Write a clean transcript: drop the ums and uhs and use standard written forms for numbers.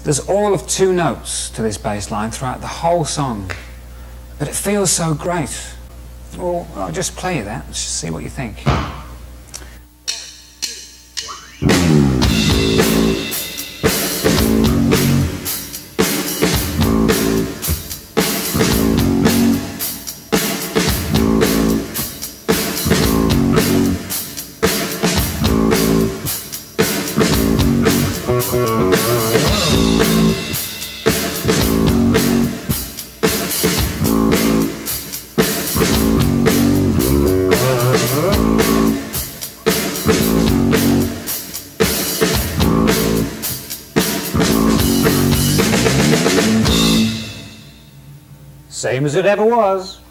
There's all of 2 notes to this bass line throughout the whole song, but it feels so great. Well, I'll just play you that, let's just see what you think. Same as it ever was.